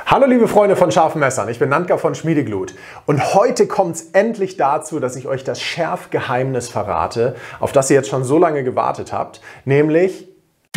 Hallo liebe Freunde von scharfen Messern, ich bin Nandka von Schmiedeglut und heute kommt es endlich dazu, dass ich euch das Schärfgeheimnis verrate, auf das ihr jetzt schon so lange gewartet habt, nämlich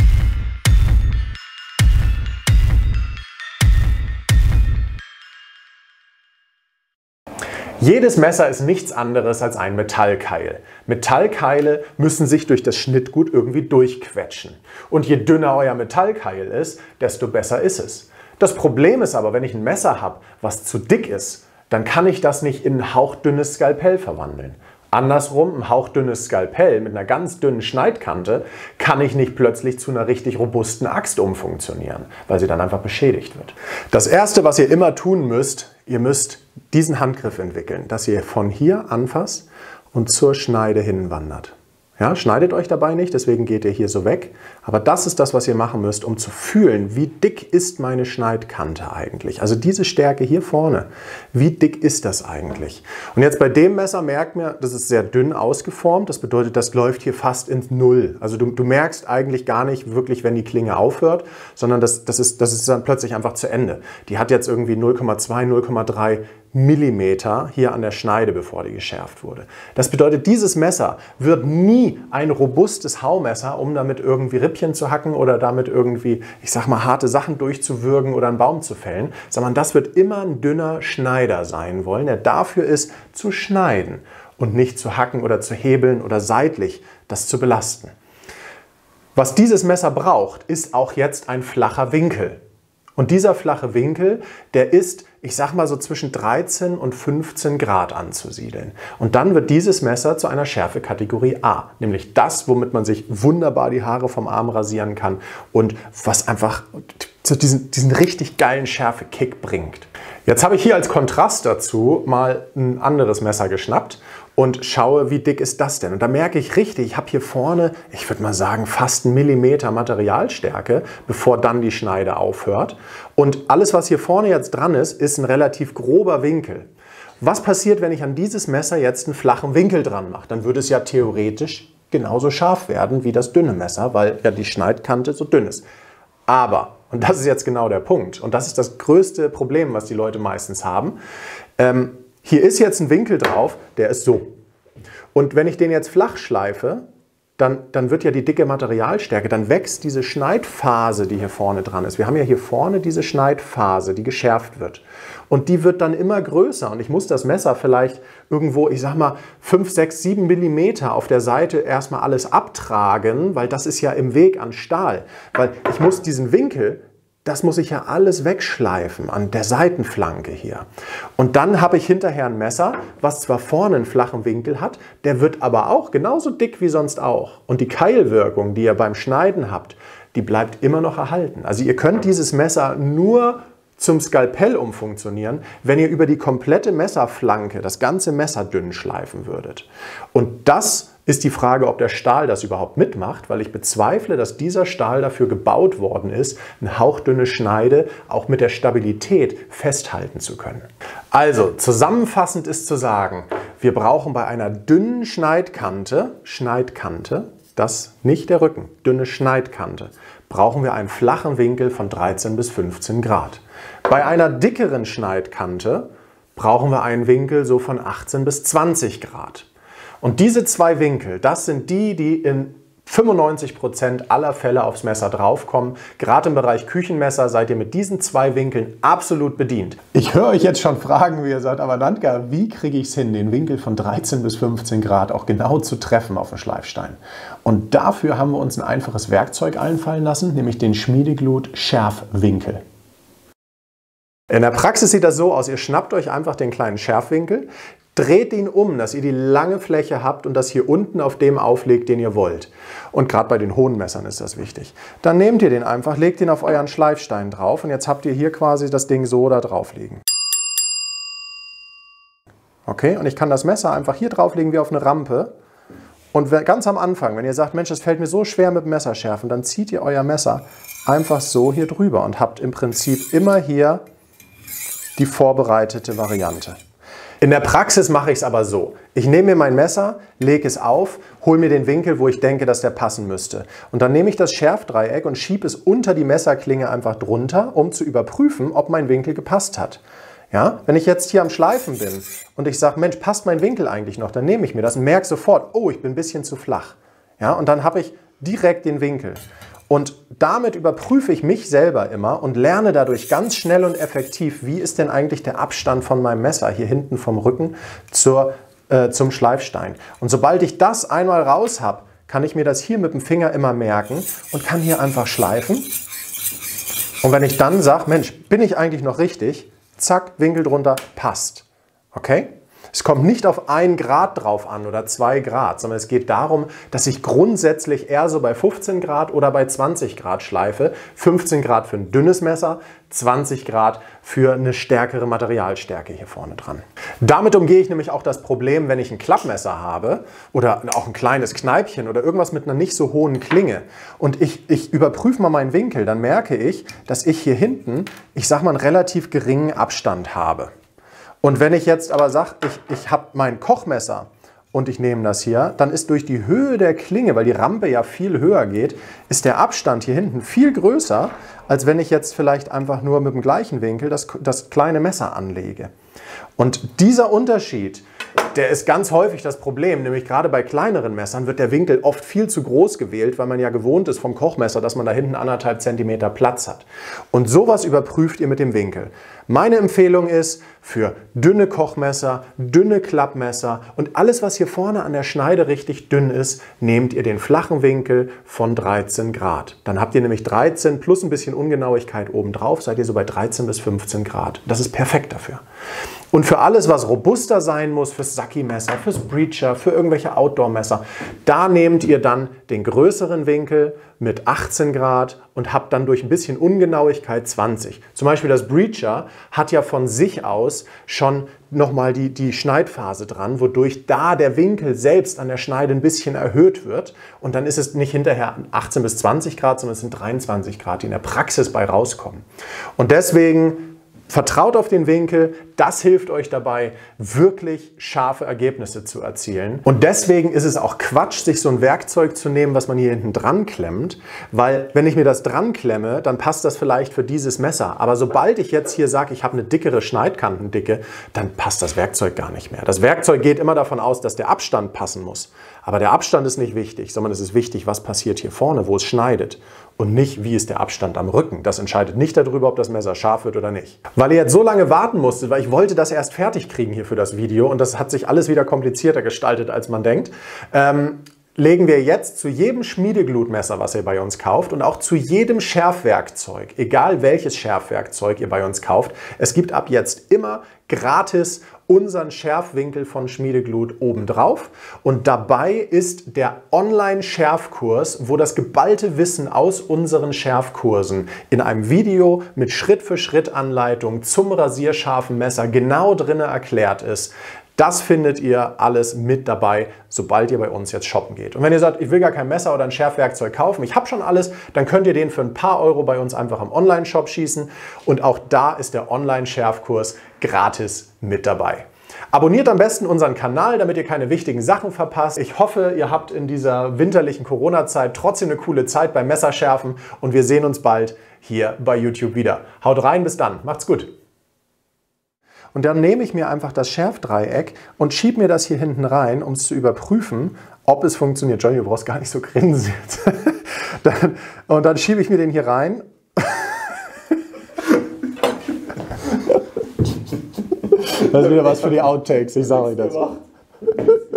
jedes Messer ist nichts anderes als ein Metallkeil. Metallkeile müssen sich durch das Schnittgut irgendwie durchquetschen. Und je dünner euer Metallkeil ist, desto besser ist es. Das Problem ist aber, wenn ich ein Messer habe, was zu dick ist, dann kann ich das nicht in ein hauchdünnes Skalpell verwandeln. Andersrum, ein hauchdünnes Skalpell mit einer ganz dünnen Schneidkante kann ich nicht plötzlich zu einer richtig robusten Axt umfunktionieren, weil sie dann einfach beschädigt wird. Das Erste, was ihr immer tun müsst, ihr müsst diesen Handgriff entwickeln, dass ihr von hier anfasst und zur Schneide hinwandert. Ja, schneidet euch dabei nicht, deswegen geht ihr hier so weg. Aber das ist das, was ihr machen müsst, um zu fühlen, wie dick ist meine Schneidkante eigentlich. Also diese Stärke hier vorne, wie dick ist das eigentlich? Und jetzt bei dem Messer merkt mir, das ist sehr dünn ausgeformt. Das bedeutet, das läuft hier fast ins Null. Also du merkst eigentlich gar nicht wirklich, wenn die Klinge aufhört, sondern das ist dann plötzlich einfach zu Ende. Die hat jetzt irgendwie 0,2, 0,3 Millimeter hier an der Schneide, bevor die geschärft wurde. Das bedeutet, dieses Messer wird nie ein robustes Haumesser, um damit irgendwie Rippchen zu hacken oder damit irgendwie, ich sag mal, harte Sachen durchzuwürgen oder einen Baum zu fällen, sondern das wird immer ein dünner Schneider sein wollen, der dafür ist, zu schneiden und nicht zu hacken oder zu hebeln oder seitlich das zu belasten. Was dieses Messer braucht, ist auch jetzt ein flacher Winkel. Und dieser flache Winkel, der ist, ich sag mal so zwischen 13 und 15 Grad anzusiedeln. Und dann wird dieses Messer zu einer Schärfekategorie A, nämlich das, womit man sich wunderbar die Haare vom Arm rasieren kann und was einfach so diesen richtig geilen Schärfe-Kick bringt. Jetzt habe ich hier als Kontrast dazu mal ein anderes Messer geschnappt und schaue, wie dick ist das denn? Und da merke ich richtig, ich habe hier vorne, ich würde mal sagen, fast 1 Millimeter Materialstärke, bevor dann die Schneide aufhört. Und alles, was hier vorne jetzt dran ist, ist ein relativ grober Winkel. Was passiert, wenn ich an dieses Messer jetzt einen flachen Winkel dran mache? Dann würde es ja theoretisch genauso scharf werden wie das dünne Messer, weil ja die Schneidkante so dünn ist. Aber, und das ist jetzt genau der Punkt, und das ist das größte Problem, was die Leute meistens haben, hier ist jetzt ein Winkel drauf, der ist so. Und wenn ich den jetzt flach schleife, dann wird ja die dicke Materialstärke, dann wächst diese Schneidphase, die hier vorne dran ist. Wir haben ja hier vorne diese Schneidphase, die geschärft wird. Und die wird dann immer größer. Und ich muss das Messer vielleicht irgendwo, ich sag mal, 5, 6, 7 Millimeter auf der Seite erstmal alles abtragen, weil das ist ja im Weg an Stahl. Weil ich muss diesen Winkel, das muss ich ja alles wegschleifen an der Seitenflanke hier. Und dann habe ich hinterher ein Messer, was zwar vorne einen flachen Winkel hat, der wird aber auch genauso dick wie sonst auch. Und die Keilwirkung, die ihr beim Schneiden habt, die bleibt immer noch erhalten. Also ihr könnt dieses Messer nur zum Skalpell umfunktionieren, wenn ihr über die komplette Messerflanke das ganze Messer dünn schleifen würdet. Und das ist die Frage, ob der Stahl das überhaupt mitmacht, weil ich bezweifle, dass dieser Stahl dafür gebaut worden ist, eine hauchdünne Schneide auch mit der Stabilität festhalten zu können. Also, zusammenfassend ist zu sagen, wir brauchen bei einer dünnen Schneidkante, das nicht der Rücken, dünne Schneidkante, brauchen wir einen flachen Winkel von 13 bis 15 Grad. Bei einer dickeren Schneidkante brauchen wir einen Winkel so von 18 bis 20 Grad. Und diese zwei Winkel, das sind die in 95% aller Fälle aufs Messer draufkommen. Gerade im Bereich Küchenmesser seid ihr mit diesen zwei Winkeln absolut bedient. Ich höre euch jetzt schon fragen, wie ihr sagt, aber Nandka, wie kriege ich es hin, den Winkel von 13 bis 15 Grad auch genau zu treffen auf dem Schleifstein? Und dafür haben wir uns ein einfaches Werkzeug einfallen lassen, nämlich den Schmiedeglut Schärfwinkel. In der Praxis sieht das so aus, ihr schnappt euch einfach den kleinen Schärfwinkel, dreht ihn um, dass ihr die lange Fläche habt und das hier unten auf dem auflegt, den ihr wollt. Und gerade bei den hohen Messern ist das wichtig. Dann nehmt ihr den einfach, legt ihn auf euren Schleifstein drauf und jetzt habt ihr hier quasi das Ding so da drauf liegen. Okay, und ich kann das Messer einfach hier drauflegen wie auf eine Rampe. Und ganz am Anfang, wenn ihr sagt, Mensch, das fällt mir so schwer mit dem Messerschärfen, dann zieht ihr euer Messer einfach so hier drüber und habt im Prinzip immer hier die vorbereitete Variante. In der Praxis mache ich es aber so. Ich nehme mir mein Messer, lege es auf, hole mir den Winkel, wo ich denke, dass der passen müsste. Und dann nehme ich das Schärfdreieck und schiebe es unter die Messerklinge einfach drunter, um zu überprüfen, ob mein Winkel gepasst hat. Ja, wenn ich jetzt hier am Schleifen bin und ich sage, Mensch, passt mein Winkel eigentlich noch, dann nehme ich mir das und merke sofort, oh, ich bin ein bisschen zu flach. Ja, und dann habe ich direkt den Winkel. Und damit überprüfe ich mich selber immer und lerne dadurch ganz schnell und effektiv, wie ist denn eigentlich der Abstand von meinem Messer hier hinten vom Rücken zum Schleifstein. Und sobald ich das einmal raus habe, kann ich mir das hier mit dem Finger immer merken und kann hier einfach schleifen. Und wenn ich dann sage, Mensch, bin ich eigentlich noch richtig? Zack, Winkel drunter, passt. Okay? Es kommt nicht auf 1 Grad drauf an oder 2 Grad, sondern es geht darum, dass ich grundsätzlich eher so bei 15 Grad oder bei 20 Grad schleife. 15 Grad für ein dünnes Messer, 20 Grad für eine stärkere Materialstärke hier vorne dran. Damit umgehe ich nämlich auch das Problem, wenn ich ein Klappmesser habe oder auch ein kleines Kneipchen oder irgendwas mit einer nicht so hohen Klinge und ich überprüfe mal meinen Winkel, dann merke ich, dass ich hier hinten, ich sag mal, einen relativ geringen Abstand habe. Und wenn ich jetzt aber sage, ich habe mein Kochmesser und ich nehme das hier, dann ist durch die Höhe der Klinge, weil die Rampe ja viel höher geht, ist der Abstand hier hinten viel größer, als wenn ich jetzt vielleicht einfach nur mit dem gleichen Winkel das kleine Messer anlege. Und dieser Unterschied, der ist ganz häufig das Problem, nämlich gerade bei kleineren Messern wird der Winkel oft viel zu groß gewählt, weil man ja gewohnt ist vom Kochmesser, dass man da hinten 1,5 Zentimeter Platz hat. Und sowas überprüft ihr mit dem Winkel. Meine Empfehlung ist, für dünne Kochmesser, dünne Klappmesser und alles, was hier vorne an der Schneide richtig dünn ist, nehmt ihr den flachen Winkel von 13 Grad. Dann habt ihr nämlich 13 plus ein bisschen Ungenauigkeit obendrauf, seid ihr so bei 13 bis 15 Grad. Das ist perfekt dafür. Und für alles, was robuster sein muss, fürs Saki-Messer, fürs Breacher, für irgendwelche Outdoor-Messer, da nehmt ihr dann den größeren Winkel mit 18 Grad und habt dann durch ein bisschen Ungenauigkeit 20. Zum Beispiel das Breacher hat ja von sich aus schon nochmal die Schneidphase dran, wodurch da der Winkel selbst an der Schneide ein bisschen erhöht wird. Und dann ist es nicht hinterher 18 bis 20 Grad, sondern es sind 23 Grad, die in der Praxis bei rauskommen. Und deswegen vertraut auf den Winkel, das hilft euch dabei, wirklich scharfe Ergebnisse zu erzielen. Und deswegen ist es auch Quatsch, sich so ein Werkzeug zu nehmen, was man hier hinten dran klemmt, weil wenn ich mir das dran klemme, dann passt das vielleicht für dieses Messer. Aber sobald ich jetzt hier sage, ich habe eine dickere Schneidkantendicke, dann passt das Werkzeug gar nicht mehr. Das Werkzeug geht immer davon aus, dass der Abstand passen muss. Aber der Abstand ist nicht wichtig, sondern es ist wichtig, was passiert hier vorne, wo es schneidet. Und nicht, wie ist der Abstand am Rücken. Das entscheidet nicht darüber, ob das Messer scharf wird oder nicht. Weil ihr jetzt so lange warten musstet, weil ich wollte das erst fertig kriegen hier für das Video und das hat sich alles wieder komplizierter gestaltet, als man denkt, legen wir jetzt zu jedem Schmiedeglutmesser, was ihr bei uns kauft und auch zu jedem Schärfwerkzeug, egal welches Schärfwerkzeug ihr bei uns kauft, es gibt ab jetzt immer gratis unseren Schärfwinkel von Schmiedeglut obendrauf und dabei ist der Online-Schärfkurs, wo das geballte Wissen aus unseren Schärfkursen in einem Video mit Schritt-für-Schritt-Anleitung zum rasierscharfen Messer genau drin erklärt ist. Das findet ihr alles mit dabei, sobald ihr bei uns jetzt shoppen geht. Und wenn ihr sagt, ich will gar kein Messer oder ein Schärfwerkzeug kaufen, ich habe schon alles, dann könnt ihr den für ein paar Euro bei uns einfach im Online-Shop schießen. Und auch da ist der Online-Schärfkurs gratis mit dabei. Abonniert am besten unseren Kanal, damit ihr keine wichtigen Sachen verpasst. Ich hoffe, ihr habt in dieser winterlichen Corona-Zeit trotzdem eine coole Zeit beim Messerschärfen und wir sehen uns bald hier bei YouTube wieder. Haut rein, bis dann. Macht's gut. Und dann nehme ich mir einfach das Schärfdreieck und schiebe mir das hier hinten rein, um es zu überprüfen, ob es funktioniert. Johnny, du brauchst gar nicht so grinsen jetzt. Und dann schiebe ich mir den hier rein. Das ist wieder was für die Outtakes, ich sage euch das.